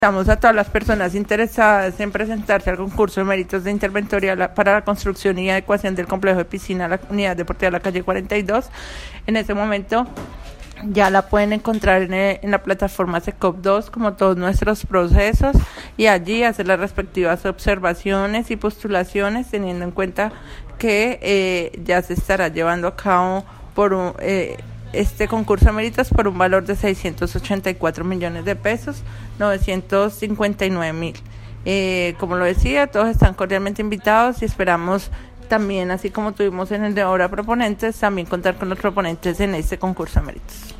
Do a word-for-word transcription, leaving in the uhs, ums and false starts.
Invitamos a todas las personas interesadas en presentarse al concurso de méritos de interventoría para la construcción y adecuación del complejo de piscina a la unidad deportiva de la calle cuarenta y dos. En ese momento ya la pueden encontrar en, el, en la plataforma SECOP dos, como todos nuestros procesos, y allí hacer las respectivas observaciones y postulaciones, teniendo en cuenta que eh, ya se estará llevando a cabo por un... Eh, este concurso de méritos por un valor de seiscientos ochenta y cuatro millones de pesos, novecientos cincuenta y nueve mil. Eh, como lo decía, todos están cordialmente invitados y esperamos también, así como tuvimos en el de obra proponentes, también contar con los proponentes en este concurso de méritos.